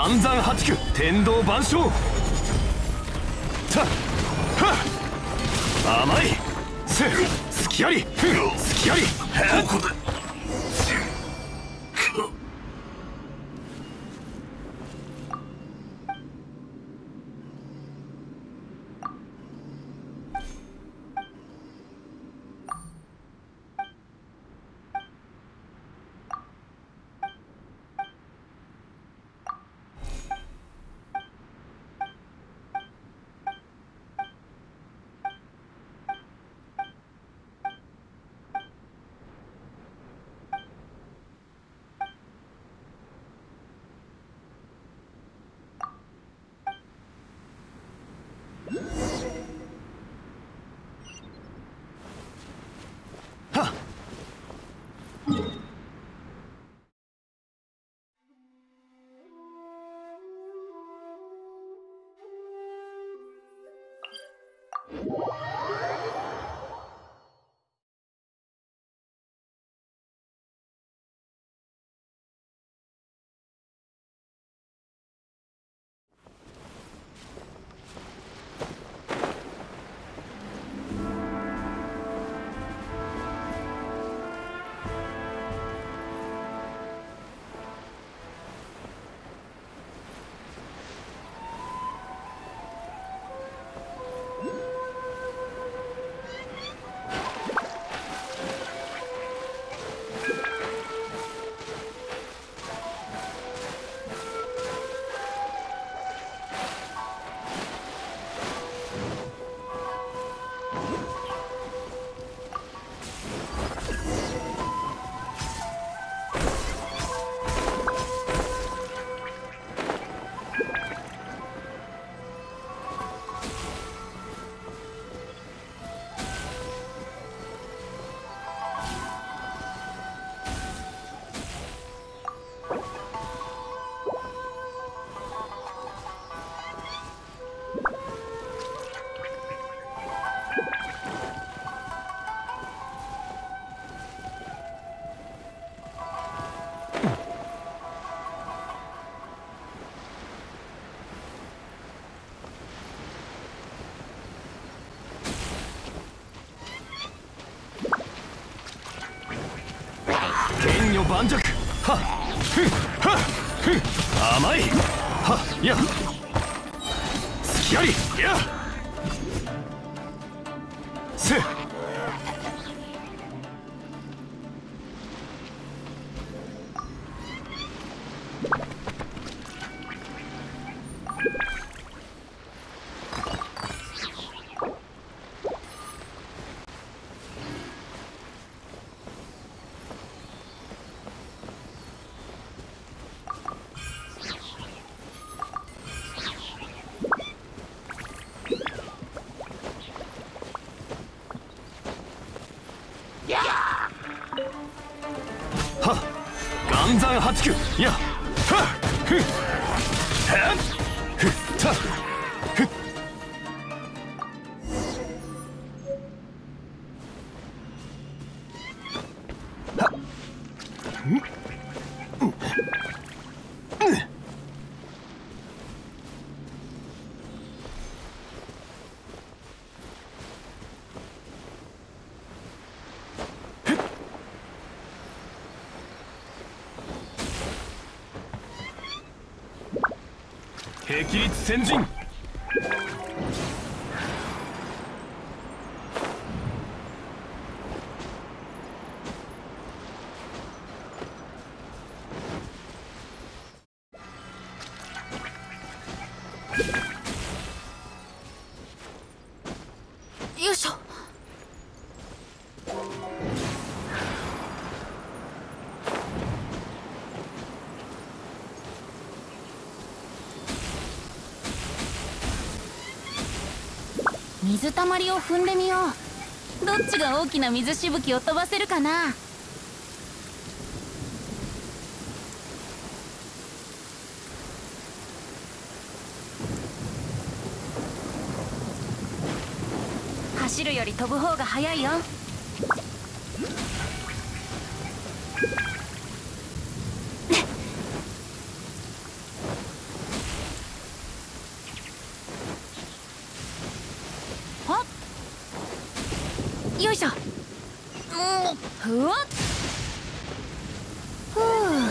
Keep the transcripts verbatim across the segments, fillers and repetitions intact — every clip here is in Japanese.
岩山八九天道万象。たっはっ甘いせ隙ありふん隙ありどこで剣女盤石はっふんはっふん甘いはっいや隙ありいやせはっ岩山八九いやはっふんはっふったふっはっん霹靂先陣よいしょ。水たまりを踏んでみよう。どっちが大きな水しぶきを飛ばせるかな。走るより飛ぶ方が速いよ。 ふわっ。ふう。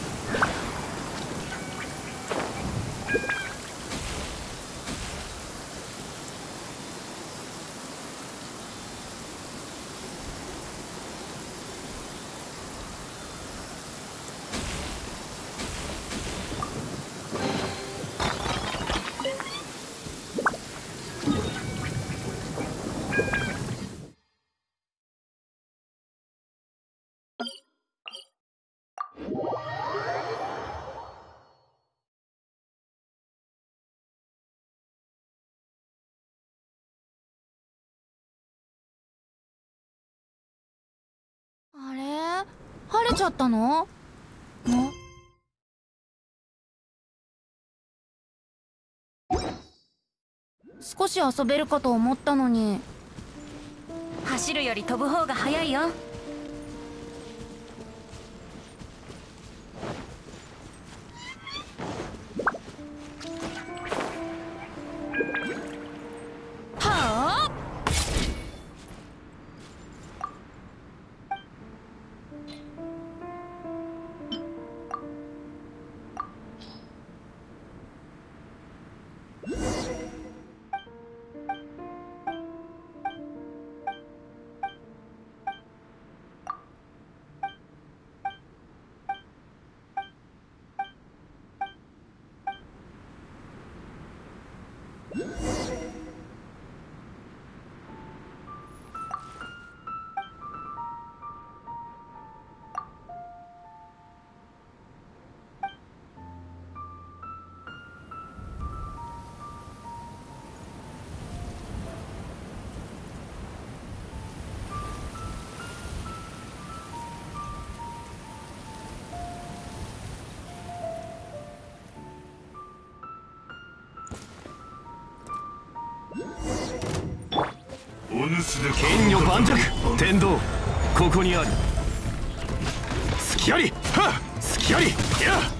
あれ、晴れちゃったの？ん？少し遊べるかと思ったのに。走るより飛ぶ方が早いよ。はあ。 剣女盤石天道、ここにある。隙あり、はっ、隙あり、やっ。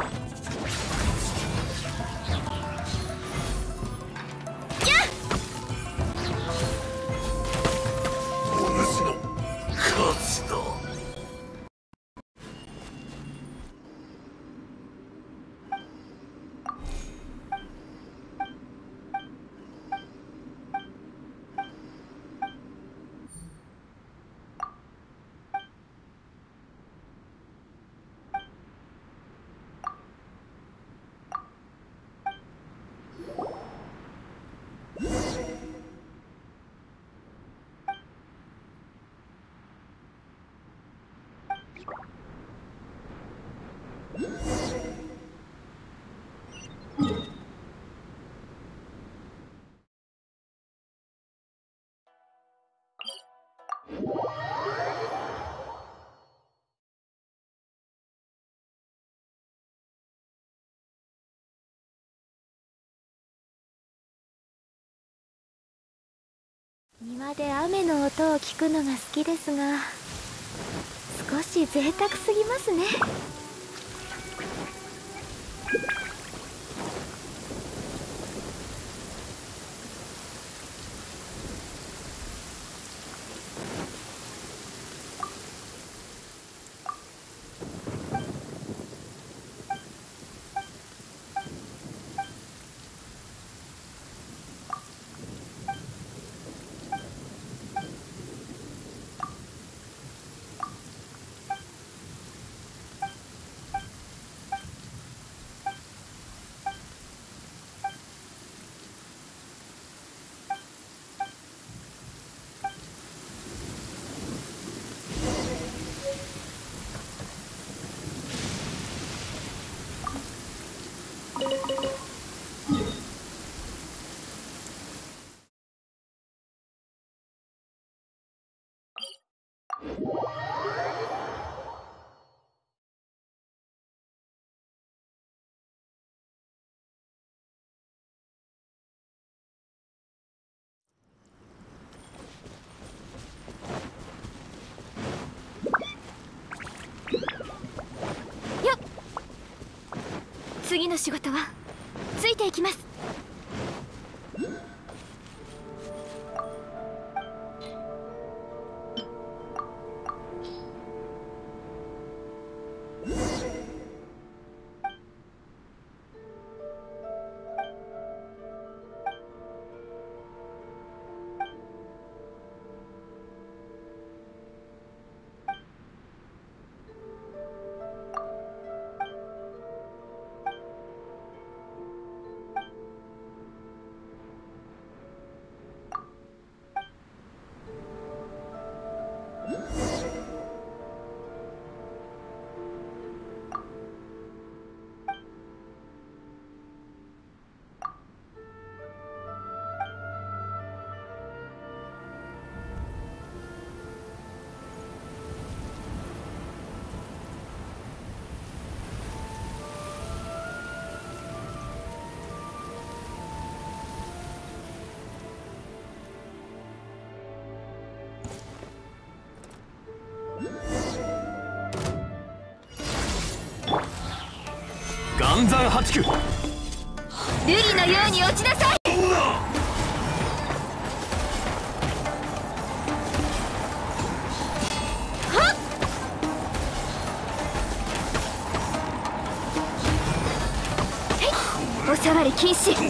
庭で雨の音を聞くのが好きですが、少し贅沢すぎますね。次の仕事はついていきます。 破竹。 瑠璃のように落ちなさい。お触り禁止。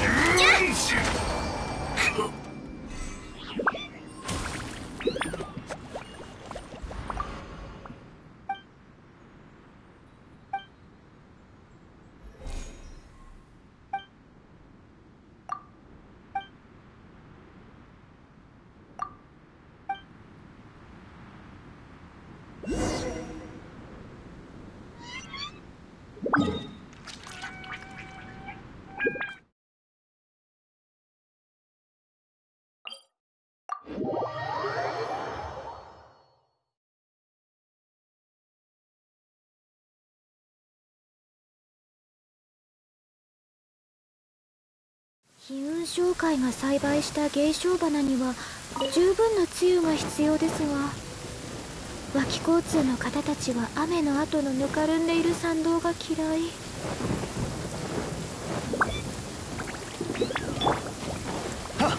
悲雲商会が栽培した芸商花には十分な露が必要ですが、脇交通の方たちは雨の後のぬかるんでいる参道が嫌い。 はっ。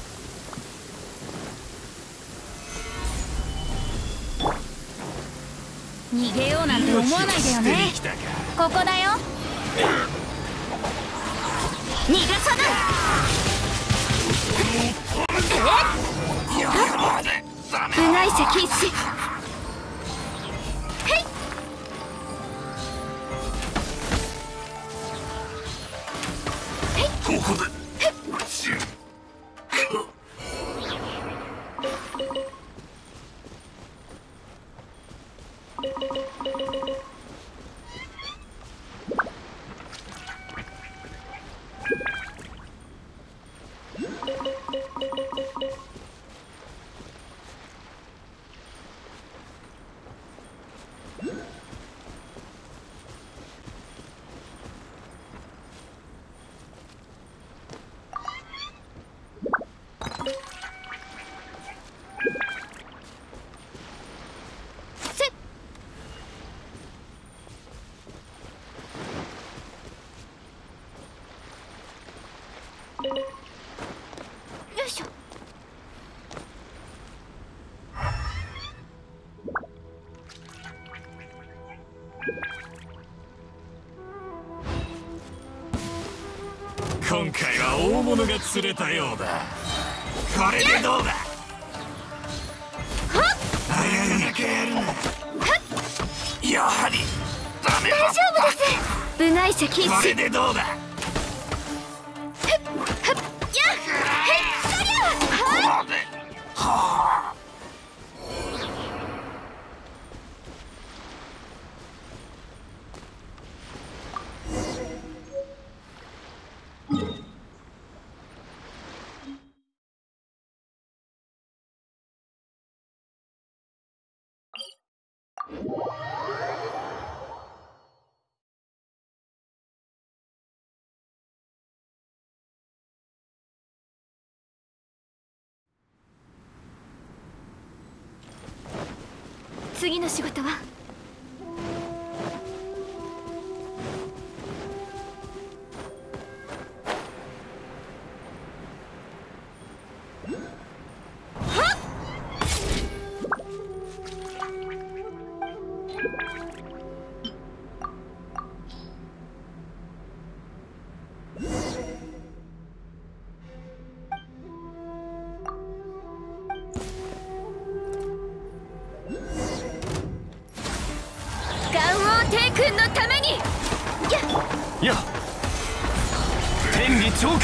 逃げようなんて思わないでよね。ここだよ。逃がさない。 部外者禁止。へい。 ここで。 よいしょ。 今回は大物が釣れたようだ。これでどうだ。早くなきゃやるな。やはりダメだ。 大丈夫です。部外者禁止。 これでどうだ。 次の仕事は？帝君のために。 やっ天理チョーク。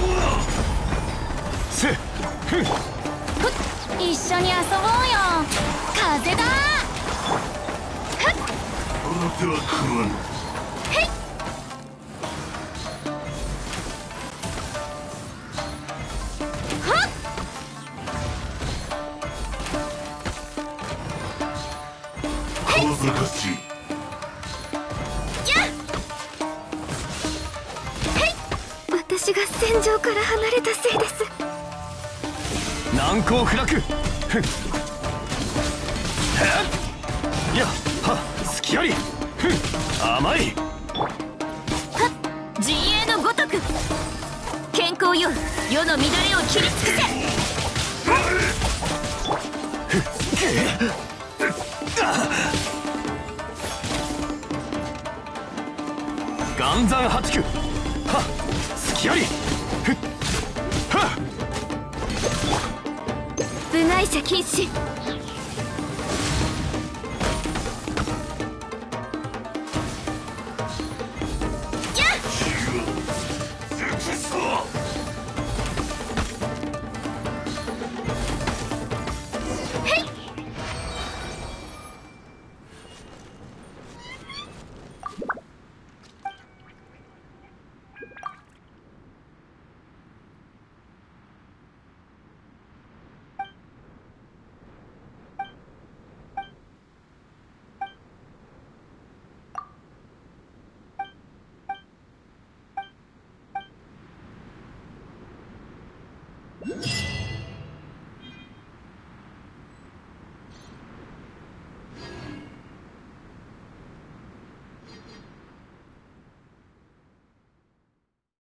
せっふん。 一緒に遊ぼうよ。風だ。 この手は食わぬ。 へい。はっ。 小賢しい。 私が戦場から離れたせいです。 難攻不落。ふん。やっはっ隙あり。ふん甘い。 はっ陣営のごとく健康よ世の乱れを切り尽くせ。 岩山八九、はっ隙あり、ふっはっ部外者禁止。 っ